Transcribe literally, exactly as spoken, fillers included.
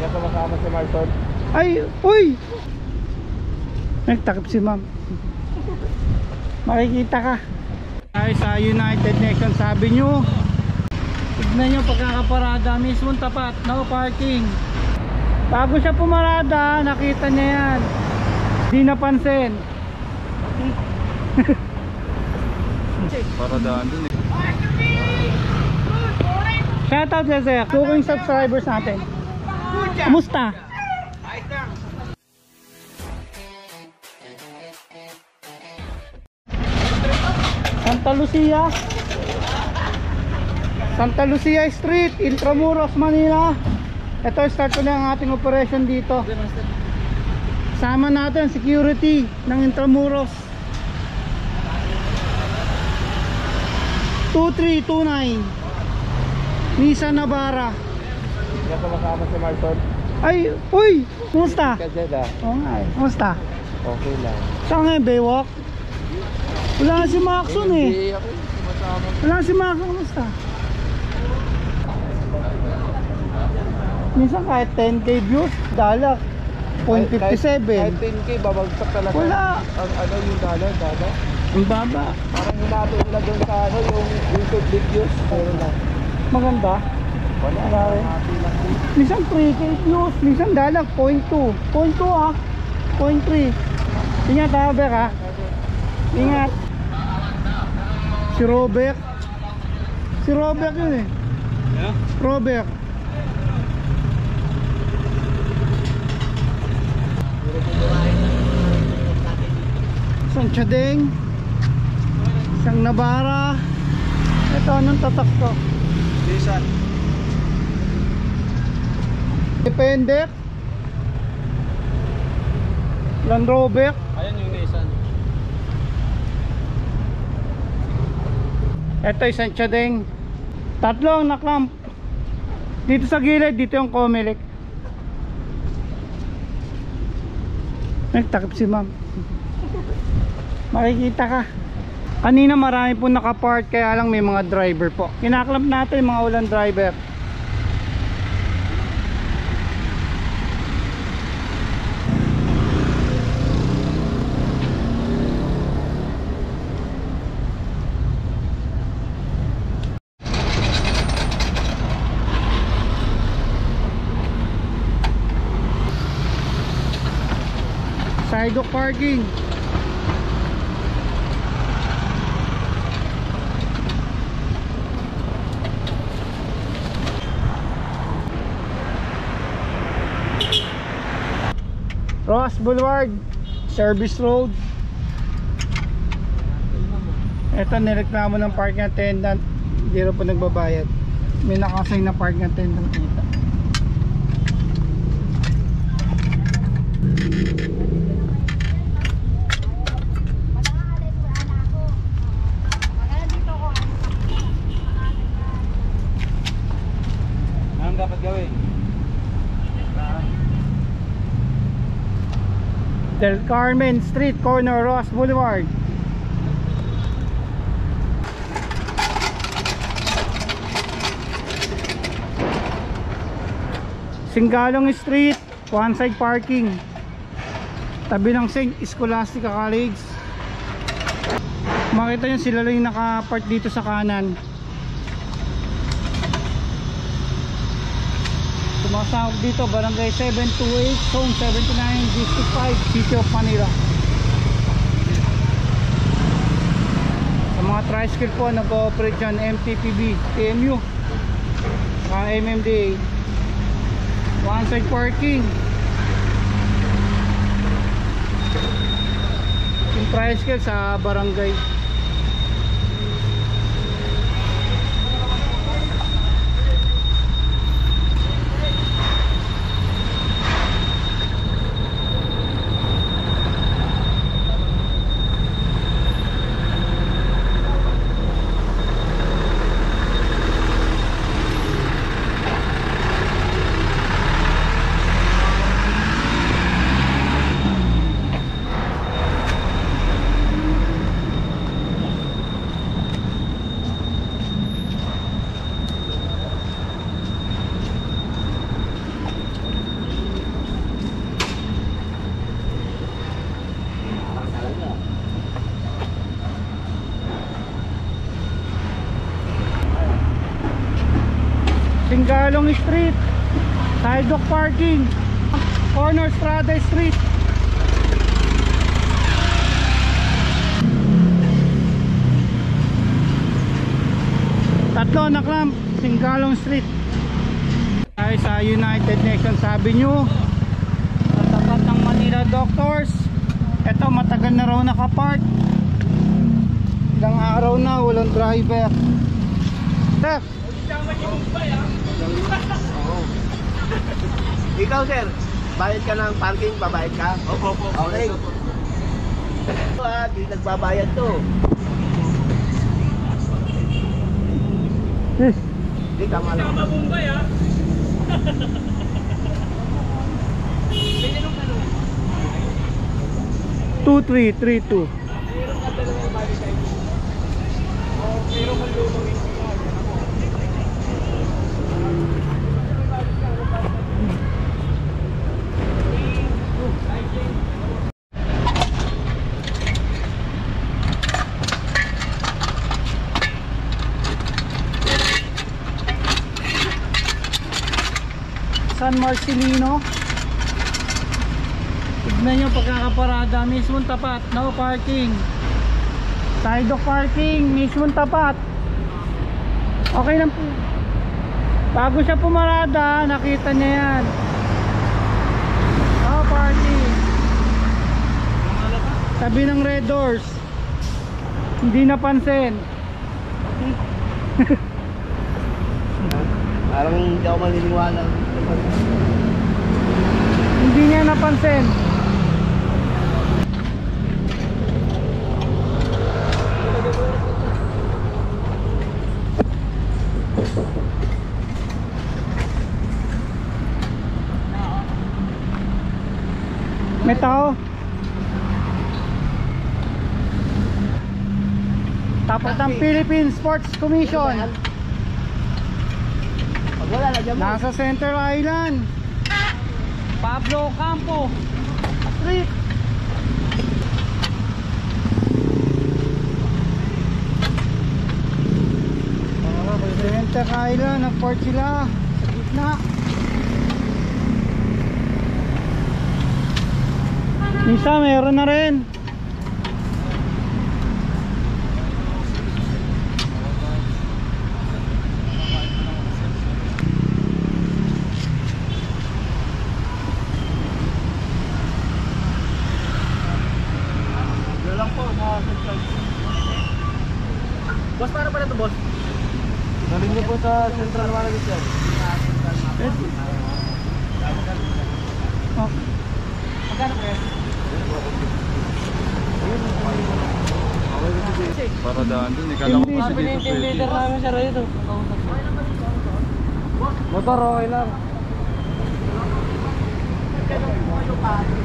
Kasama si Marson. Ay, uy! Nagtakip si ma'am. Makikita ka. Ay, sa United Nations, sabi nyo. Tignan nyo pagkakaparada, mismong tapat, no parking. Bago siya pumarada, nakita niya yan. Di napansin. Paradaan dun eh. Shoutout sa sir, tuking subscribers natin. Kumusta? Santa Lucia Santa Lucia Street, Intramuros, Manila. Ito, start ko na ang ating operation dito. Sama natin security ng Intramuros. two three two nine Nissan Navara. Kasama si Marson. Ay, uy! Kumusta? Kasi da. Oo nga eh. Kumusta? Okay lang. Saan nga yung Baywalk? Wala nga si Maxon eh. Hindi ako sumasama. Wala nga si Maxon. Kumusta? Minsan kahit ten K views, dalak zero point five seven. Kahit ten K, babagsak talaga. Wala. Ang ano yung dala, dala. Ang baba. Parang hinato nila doon sa ano, yung YouTube videos. Pero lang. Maganda. Wala. Wala rin. Hati lang din. Minsan three K views, minsan dalak zero point two. zero point two ah. zero point three. Ingat ha, Bek ha. Ingat. Si Robert. Si Robert yun eh. Yeah? Robert. Isang Chadeng. Isang Navara. Ito, anong tatak to? Nissan. Depende. Land Rover. Ayan yung Nissan. Ito isang Chadeng. Tatlo ang naklamp. Dito sa gilid, dito yung Comelec. Nagtakip si ma'am. Makikita ka. Kanina marami po nakapark, kaya lang may mga driver po. Kinaklamp natin yung mga ulan driver. Sidewalk parking. Ross Boulevard, Service Road. Ito, nireklamo ng parking attendant. Hindi rin po nagbabayad. May nakasign na parking attendant dito. Anong dapat gawin? Del Carmen Street, corner Ross Boulevard. Singalong Street, one side parking. Tabi ng Saint Scholastica College. Makita nyo sila lang yung nakapark dito sa kanan. Sumasahog dito, Barangay seven two eight, Zone seventy-nine, District five, City of Manila. Sa mga tricycle po, nag-ooperate dyan, M T P B, T M U, M M D A. One side parking. Yung tricycle sa barangay. Singgalong Street, sidewalk parking, corner Strada Street. Tatlo na clamp, Singgalong Street. Tayo sa United Nations Avenue, sa tapat ng Manila Doctors. Ito, matagal na raw nakapark. Ilang araw na walang driver. Sir, Ikaw sir, bayad ka ng parking, babayad ka? Opo, opo. Okay. Ito ah, di nagbabayad to. eh, Di tama lang. Mabumbay ah. two three three two. San Marcelino. Tignan nyo pagkakaparada, mismong tapat, no parking, sidewalk parking, mismong tapat. Okay lang po. Bago siya pumarada, nakita niya yan. No parking, tabi ng red doors. Hindi napansin. Parang hindi ako maniniwala. Hindi niya napansin. May tao. Tapat ng Philippine Sports Commission. Pag wala na dyan mo. Nasa Center Island, Pablo Campo Street. Center Island, nag-port sila sa gitna. Isa meron na rin. Boss, paano pala ito boss? Galing niyo po sa Central Management sir. Oh. Magkano kayo? Para daan dun, ikaw lang Hindi. kasi dito Team leader namin sir ito. Motor okay lang.